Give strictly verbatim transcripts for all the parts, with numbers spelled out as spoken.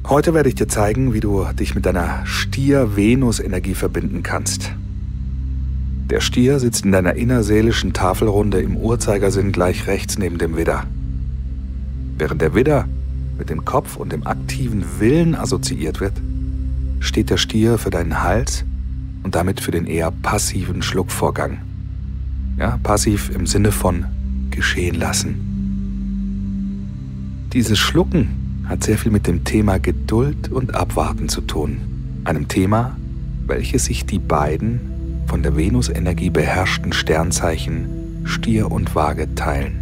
Heute werde ich dir zeigen, wie du dich mit deiner Stier-Venus-Energie verbinden kannst. Der Stier sitzt in deiner innerseelischen Tafelrunde im Uhrzeigersinn gleich rechts neben dem Widder. Während der Widder mit dem Kopf und dem aktiven Willen assoziiert wird, steht der Stier für deinen Hals und damit für den eher passiven Schluckvorgang. Ja, passiv im Sinne von geschehen lassen. Dieses Schlucken hat sehr viel mit dem Thema Geduld und Abwarten zu tun. Einem Thema, welches sich die beiden von der Venus-Energie beherrschten Sternzeichen Stier und Waage teilen.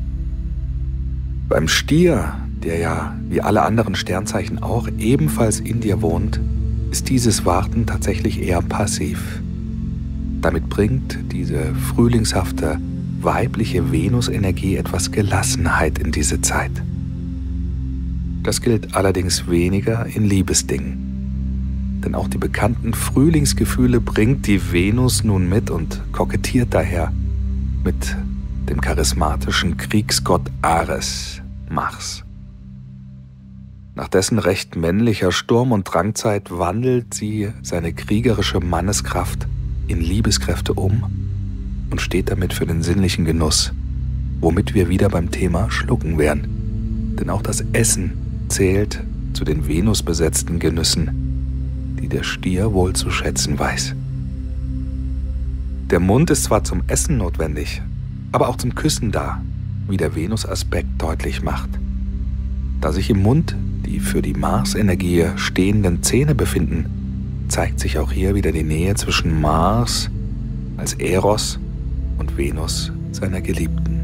Beim Stier, der ja wie alle anderen Sternzeichen auch ebenfalls in dir wohnt, ist dieses Warten tatsächlich eher passiv. Damit bringt diese frühlingshafte, weibliche Venus-Energie etwas Gelassenheit in diese Zeit. Das gilt allerdings weniger in Liebesdingen. Denn auch die bekannten Frühlingsgefühle bringt die Venus nun mit und kokettiert daher mit dem charismatischen Kriegsgott Ares, Mars. Nach dessen recht männlicher Sturm- und Drangzeit wandelt sie seine kriegerische Manneskraft in Liebeskräfte um und steht damit für den sinnlichen Genuss, womit wir wieder beim Thema Schlucken wären. Denn auch das Essen zählt zu den venusbesetzten Genüssen, die der Stier wohl zu schätzen weiß. Der Mund ist zwar zum Essen notwendig, aber auch zum Küssen da, wie der Venus-Aspekt deutlich macht. Da sich im Mund die für die Mars-Energie stehenden Zähne befinden, zeigt sich auch hier wieder die Nähe zwischen Mars als Eros und Venus, seiner Geliebten.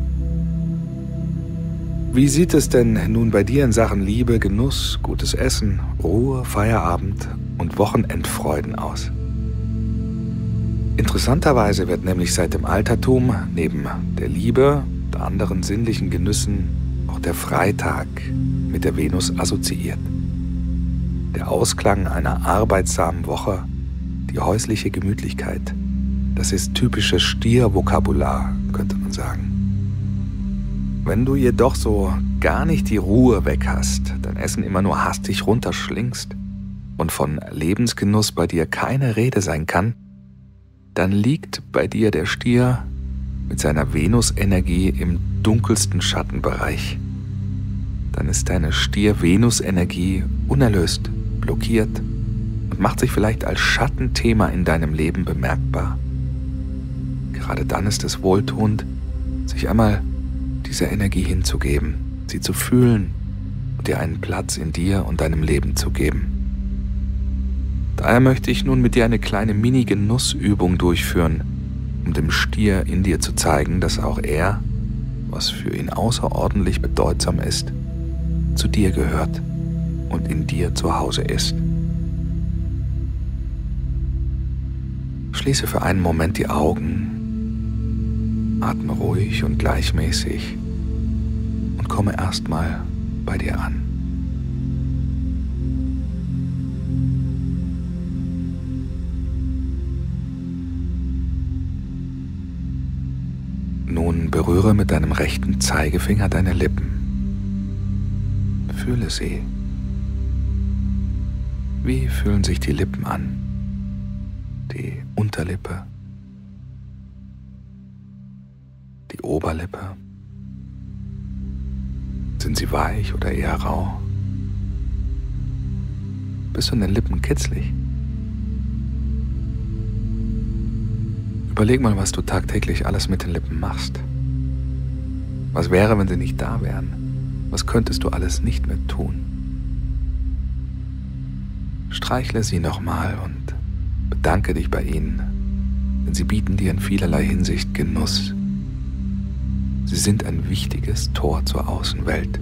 Wie sieht es denn nun bei dir in Sachen Liebe, Genuss, gutes Essen, Ruhe, Feierabend und Wochenendfreuden aus? Interessanterweise wird nämlich seit dem Altertum neben der Liebe und anderen sinnlichen Genüssen auch der Freitag mit der Venus assoziiert. Der Ausklang einer arbeitsamen Woche, die häusliche Gemütlichkeit, das ist typisches Stier-Vokabular, könnte man sagen. Wenn du jedoch so gar nicht die Ruhe weg hast, dein Essen immer nur hastig runterschlingst und von Lebensgenuss bei dir keine Rede sein kann, dann liegt bei dir der Stier mit seiner Venus-Energie im dunkelsten Schattenbereich. Dann ist deine Stier-Venus-Energie unerlöst, blockiert und macht sich vielleicht als Schattenthema in deinem Leben bemerkbar. Gerade dann ist es wohltuend, sich einmal dieser Energie hinzugeben, sie zu fühlen und dir einen Platz in dir und deinem Leben zu geben. Daher möchte ich nun mit dir eine kleine Mini-Genussübung durchführen, um dem Stier in dir zu zeigen, dass auch er, was für ihn außerordentlich bedeutsam ist, zu dir gehört und in dir zu Hause ist. Schließe für einen Moment die Augen, atme ruhig und gleichmäßig und komme erstmal bei dir an. Nun berühre mit deinem rechten Zeigefinger deine Lippen. Fühle sie. Wie fühlen sich die Lippen an? Die Unterlippe, die Oberlippe. Sind sie weich oder eher rau? Bist du an den Lippen kitzlig? Überleg mal, was du tagtäglich alles mit den Lippen machst. Was wäre, wenn sie nicht da wären? Was könntest du alles nicht mehr tun? Streichle sie nochmal und bedanke dich bei ihnen, denn sie bieten dir in vielerlei Hinsicht Genuss. Sie sind ein wichtiges Tor zur Außenwelt.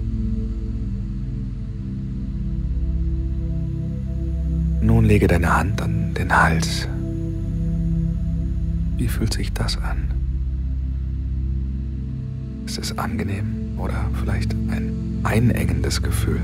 Nun lege deine Hand an den Hals. Wie fühlt sich das an? Ist es angenehm oder vielleicht ein einengendes Gefühl?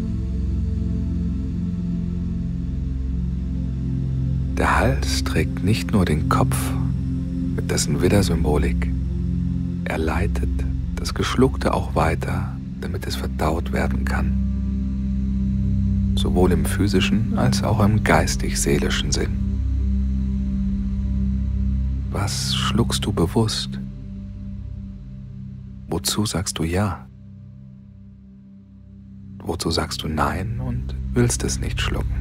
Der Hals trägt nicht nur den Kopf mit dessen Widdersymbolik, er leitet das Geschluckte auch weiter, damit es verdaut werden kann. sowohl im physischen als auch im geistig-seelischen Sinn. Was schluckst du bewusst? Wozu sagst du Ja? Wozu sagst du Nein und willst es nicht schlucken?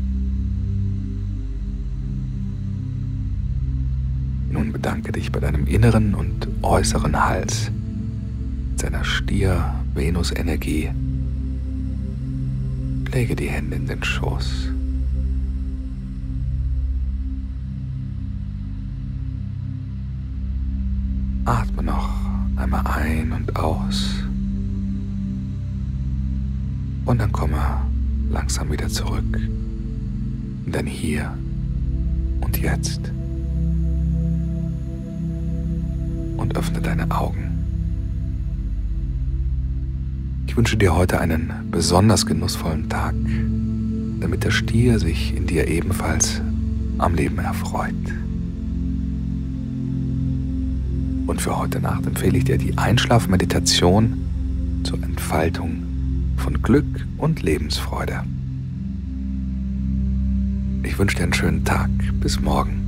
Nun bedanke dich bei deinem inneren und äußeren Hals, seiner Stier-Venus-Energie. Lege die Hände in den Schoß. Atme noch einmal ein und aus. Und dann komme langsam wieder zurück in dein Hier und Jetzt. Und öffne deine Augen. Ich wünsche dir heute einen besonders genussvollen Tag, damit der Stier sich in dir ebenfalls am Leben erfreut. Und für heute Nacht empfehle ich dir die Einschlafmeditation zur Entfaltung von Glück und Lebensfreude. Ich wünsche dir einen schönen Tag. Bis morgen.